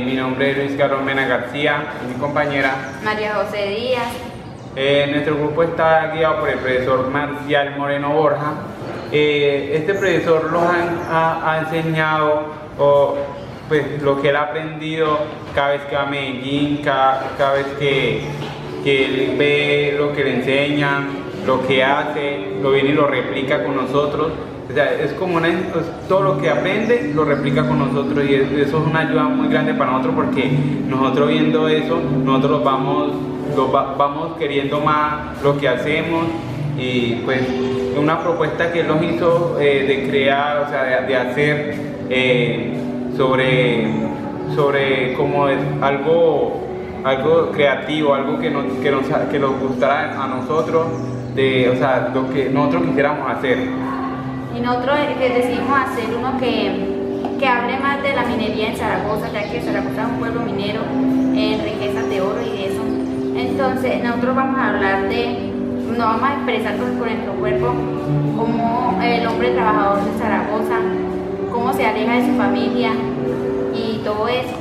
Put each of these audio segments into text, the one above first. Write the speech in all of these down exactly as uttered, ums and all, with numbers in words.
Mi nombre es Luis Carlos Mena García, mi compañera María José Díaz. Eh, nuestro grupo está guiado por el profesor Marcial Moreno Borja. Eh, este profesor nos ha, ha, ha enseñado o, pues, lo que él ha aprendido cada vez que va a Medellín, cada, cada vez que, que él ve lo que le enseñan, lo que hace, lo viene y lo replica con nosotros. O sea, es como una, pues, todo lo que aprende lo replica con nosotros y eso es una ayuda muy grande para nosotros, porque nosotros viendo eso, nosotros vamos, lo va, vamos queriendo más lo que hacemos. Y pues una propuesta que él nos hizo eh, de crear, o sea, de, de hacer eh, sobre, sobre como es algo, algo creativo, algo que nos, que nos, que nos gustara a nosotros, de, o sea, lo que nosotros quisiéramos hacer. Y nosotros eh, decidimos hacer uno que, que hable más de la minería en Zaragoza, ya que Zaragoza es un pueblo minero en riquezas de oro y de eso. Entonces nosotros vamos a hablar de, nos vamos a expresar con, con nuestro cuerpo como el hombre trabajador de Zaragoza, cómo se aleja de su familia y todo eso.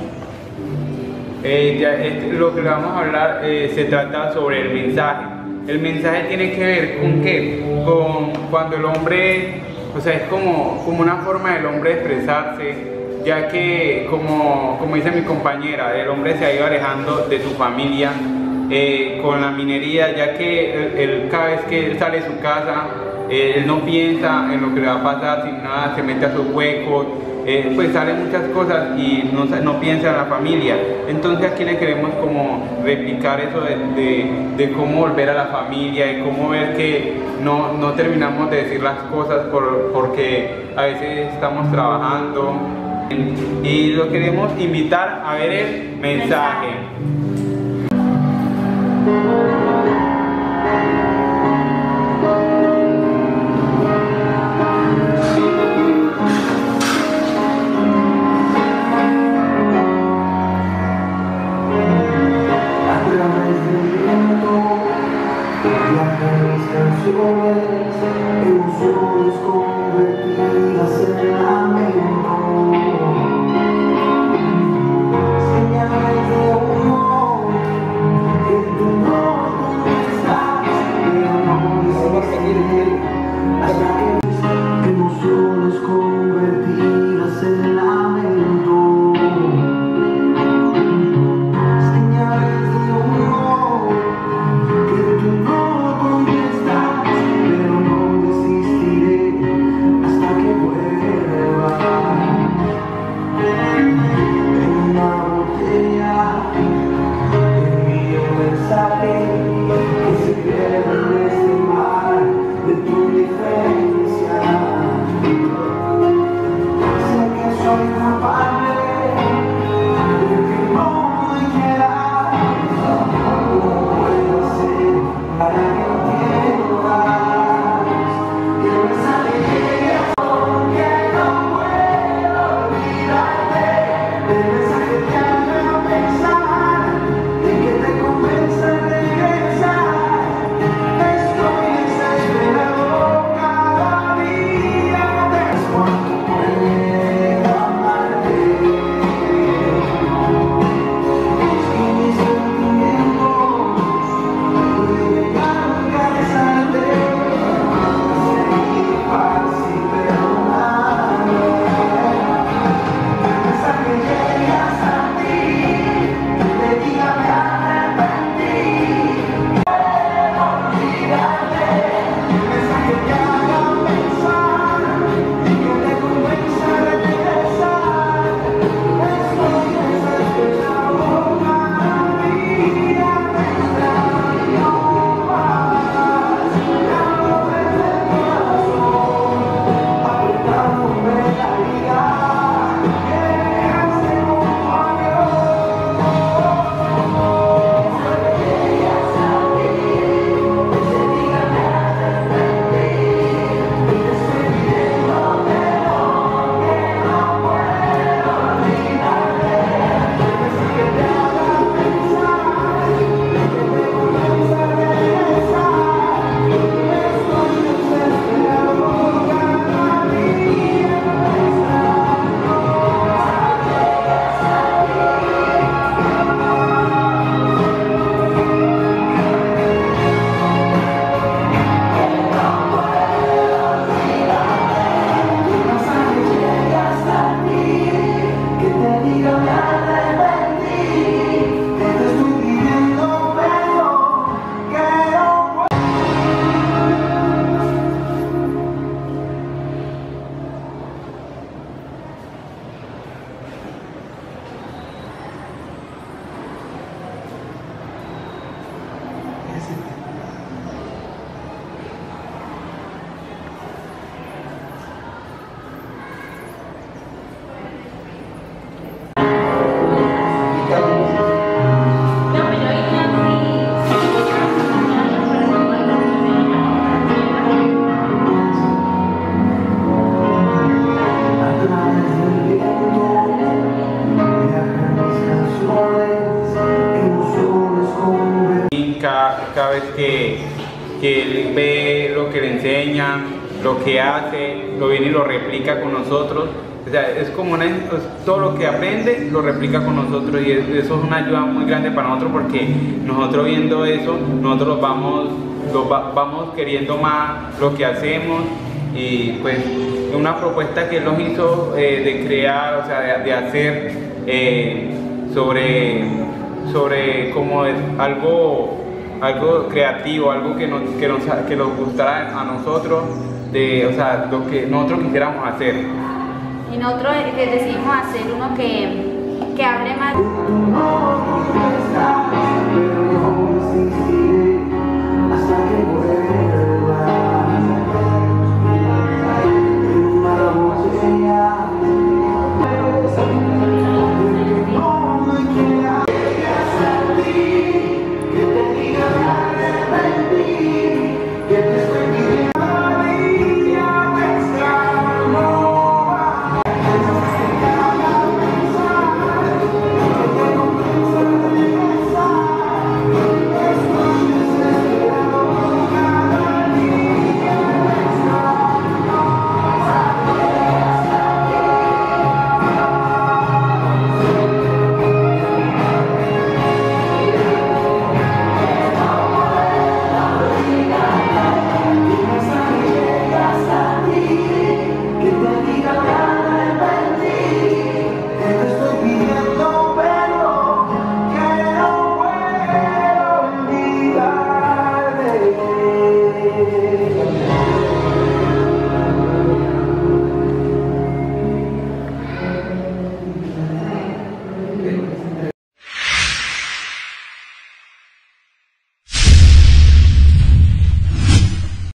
Eh, ya, este, lo que vamos a hablar eh, se trata sobre el mensaje. El mensaje tiene que ver con qué, con cuando el hombre, o sea, es como, como una forma del hombre de expresarse, ya que, como, como dice mi compañera, el hombre se ha ido alejando de su familia eh, con la minería, ya que él, él, cada vez que él sale de su casa, eh, él no piensa en lo que le va a pasar, sin nada, se mete a sus huecos, eh, pues salen muchas cosas y no, no piensa en la familia. Entonces aquí le queremos como replicar eso de, de, de cómo volver a la familia, de cómo ver que no, no terminamos de decir las cosas por, porque a veces estamos trabajando. Y lo queremos invitar a ver el mensaje. Emociones convertidas en lamento, señales de humor que tú no contestas, pero no desistiré hasta que ves emociones convertidas en lamento, señales de humor que tú no contestas, pero no desistiré hasta que vuelva. En una botella envío un mensaje que se pierde en este mar de tu indiferencia. enseña, lo que hace, lo viene y lo replica con nosotros. O sea, es como una, pues, todo lo que aprende lo replica con nosotros y eso es una ayuda muy grande para nosotros porque nosotros viendo eso, nosotros vamos, lo va, vamos queriendo más lo que hacemos y pues una propuesta que él nos hizo eh, de crear, o sea, de, de hacer eh, sobre, sobre como es algo, algo creativo, algo que nos, que nos, que nos gustara a nosotros, de, o sea, lo que nosotros quisiéramos hacer. Y nosotros que decidimos hacer uno que, que hable más. No, no estás.